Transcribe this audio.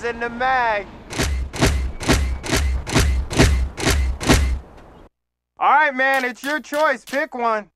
in the mag. All right, man, it's your choice. Pick one.